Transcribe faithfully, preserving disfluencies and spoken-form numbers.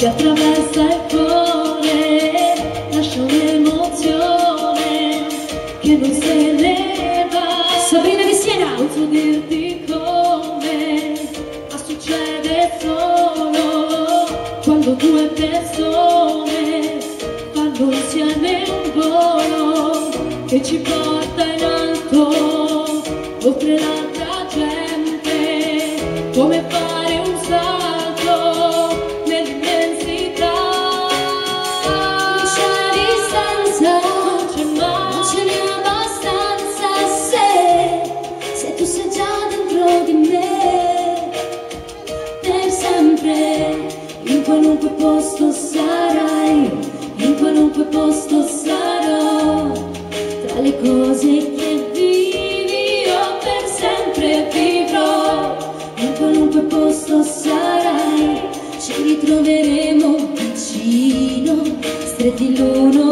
che attraversa il cuore, lascia un'emozione che non se ne va. Sabrina di Siena, non so dirti come, ma succede solo quando due persone fanno insieme un volo che ci porta in alto, oltre l'altra gente, come fare un salto nell'immensità. non c'è distanza, Non c'è mai, non ce n'è abbastanza. Se, se tu sei già dentro di me, per sempre, in qualunque posto sarai, in qualunque posto sarò, tra le cose che vivi io per sempre vivrò, in qualunque posto sarai, ci ritroveremo vicino, stretti l'uno